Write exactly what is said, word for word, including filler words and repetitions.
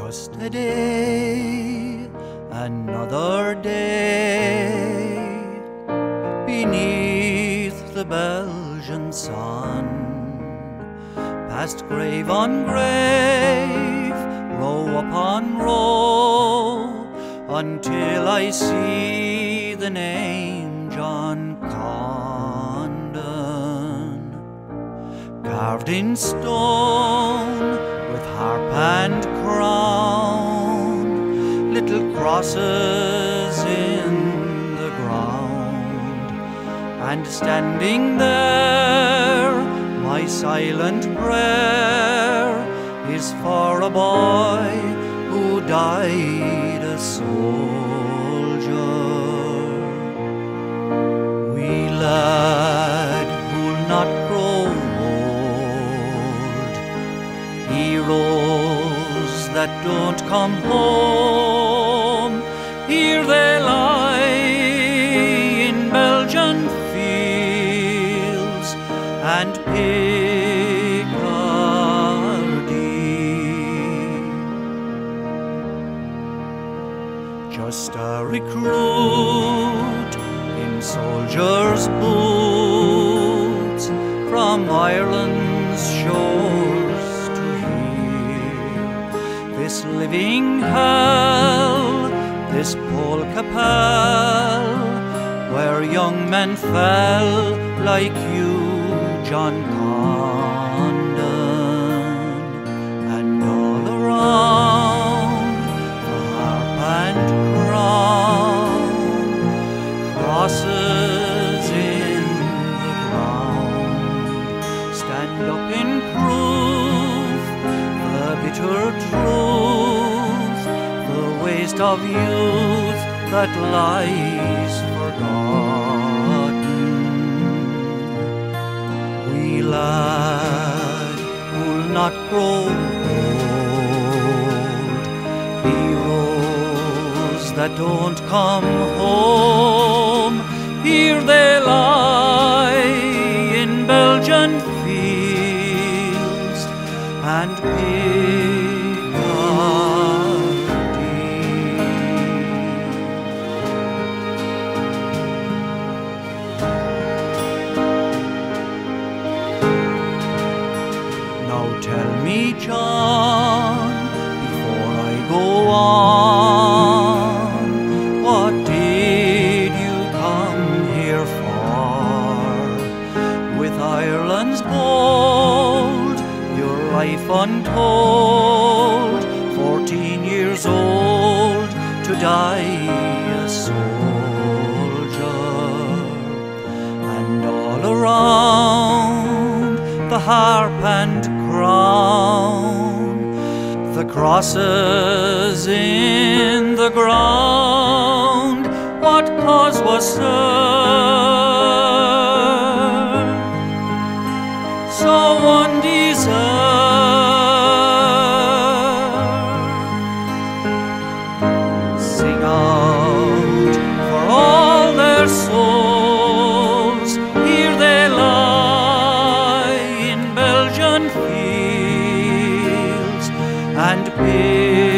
Just a day, another day, beneath the Belgian sun, past grave on grave, row upon row, until I see the name John Condon, carved in stone with harp and crown, little crosses in the ground, and standing there, my silent prayer is for a boy who died a soldier. Wee lad who'll not grow old, heroes that don't come home, here they lie in Belgian fields and Picardy. Just a recruit in soldier's boots from Ireland's shores to here. This living hell, this polka pell, where young men fell like you, John Condon, and all around the harp and crown, crosses in the ground, stand up in proof, the bitter truth, the waste of youth that lies forgotten. Wee lad who'll not grow old, heroes that don't come home, here they lie in Belgian fields and Picardy. Now tell me, John, before I go on, what did you come here for? With Ireland's gold, your life untold, fourteen years old, to die a soldier, and all around the harp and crown, the crosses in the ground, what cause was served? So undeserved. Sing out for all their souls, here they lie in Belgian fields and Picardy.